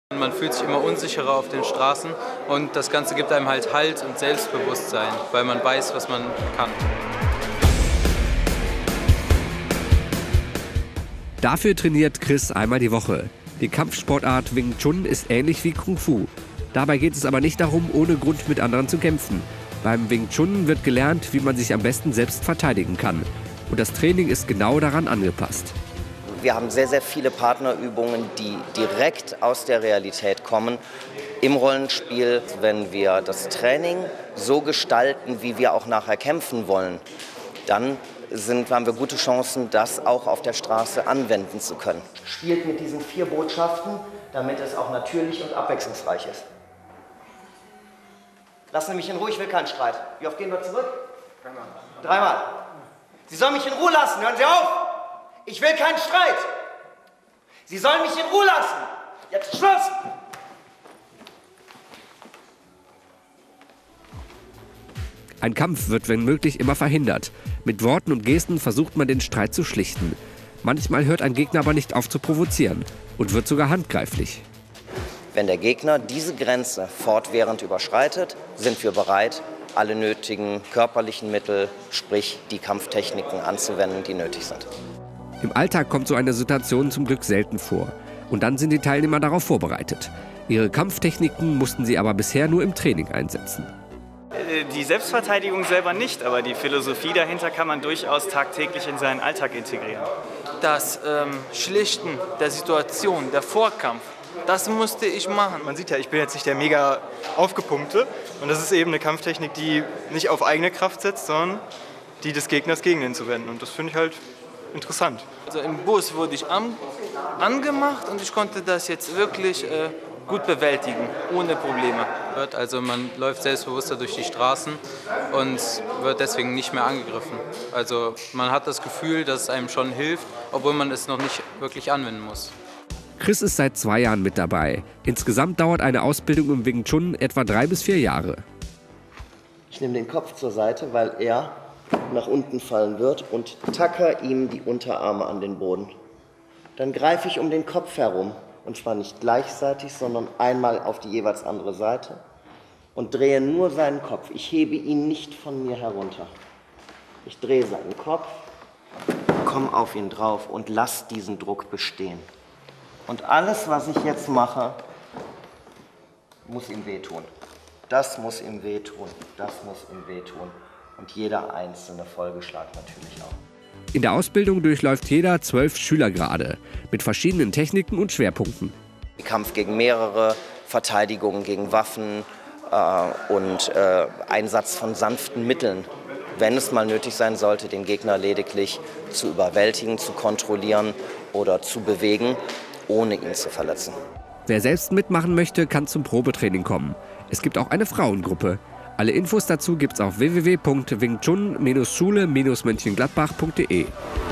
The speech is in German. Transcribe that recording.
Man fühlt sich immer unsicherer auf den Straßen und das Ganze gibt einem halt Halt und Selbstbewusstsein, weil man weiß, was man kann. Dafür trainiert Chris einmal die Woche. Die Kampfsportart Wing Chun ist ähnlich wie Kung Fu. Dabei geht es aber nicht darum, ohne Grund mit anderen zu kämpfen. Beim Wing Chun wird gelernt, wie man sich am besten selbst verteidigen kann. Und das Training ist genau daran angepasst. Wir haben sehr, sehr viele Partnerübungen, die direkt aus der Realität kommen. Im Rollenspiel, wenn wir das Training so gestalten, wie wir auch nachher kämpfen wollen, dann haben wir gute Chancen, das auch auf der Straße anwenden zu können. Spielt mit diesen 4 Botschaften, damit es auch natürlich und abwechslungsreich ist. Lassen Sie mich in Ruhe, ich will keinen Streit. Wie oft gehen wir zurück? 3-mal. Sie sollen mich in Ruhe lassen, hören Sie auf! Ich will keinen Streit! Sie sollen mich in Ruhe lassen! Jetzt Schluss! Ein Kampf wird, wenn möglich, immer verhindert. Mit Worten und Gesten versucht man, den Streit zu schlichten. Manchmal hört ein Gegner aber nicht auf zu provozieren und wird sogar handgreiflich. Wenn der Gegner diese Grenze fortwährend überschreitet, sind wir bereit, alle nötigen körperlichen Mittel, sprich die Kampftechniken anzuwenden, die nötig sind. Im Alltag kommt so eine Situation zum Glück selten vor. Und dann sind die Teilnehmer darauf vorbereitet. Ihre Kampftechniken mussten sie aber bisher nur im Training einsetzen. Die Selbstverteidigung selber nicht, aber die Philosophie dahinter kann man durchaus tagtäglich in seinen Alltag integrieren. Das Schlichten der Situation, der Vorkampf, das musste ich machen. Man sieht ja, ich bin jetzt nicht der mega Aufgepumpte. Und das ist eben eine Kampftechnik, die nicht auf eigene Kraft setzt, sondern die des Gegners gegen ihn zu wenden. Und das finde ich halt interessant. Also im Bus wurde ich angemacht und ich konnte das jetzt wirklich gut bewältigen, ohne Probleme. Also man läuft selbstbewusster durch die Straßen und wird deswegen nicht mehr angegriffen. Also man hat das Gefühl, dass es einem schon hilft, obwohl man es noch nicht wirklich anwenden muss. Chris ist seit 2 Jahren mit dabei. Insgesamt dauert eine Ausbildung im Wing Chun etwa 3 bis 4 Jahre. Ich nehme den Kopf zur Seite, weil er nach unten fallen wird und tacker ihm die Unterarme an den Boden. Dann greife ich um den Kopf herum, und zwar nicht gleichzeitig, sondern einmal auf die jeweils andere Seite und drehe nur seinen Kopf. Ich hebe ihn nicht von mir herunter. Ich drehe seinen Kopf, komme auf ihn drauf und lasse diesen Druck bestehen. Und alles, was ich jetzt mache, muss ihm wehtun. Das muss ihm wehtun, das muss ihm wehtun. Und jeder einzelne Folgeschlag natürlich auch. In der Ausbildung durchläuft jeder 12 Schülergrade mit verschiedenen Techniken und Schwerpunkten. Kampf gegen mehrere, Verteidigung gegen Waffen und Einsatz von sanften Mitteln, wenn es mal nötig sein sollte, den Gegner lediglich zu überwältigen, zu kontrollieren oder zu bewegen, ohne ihn zu verletzen. Wer selbst mitmachen möchte, kann zum Probetraining kommen. Es gibt auch eine Frauengruppe. Alle Infos dazu gibt's auf www.wingchun-schule-mönchengladbach.de.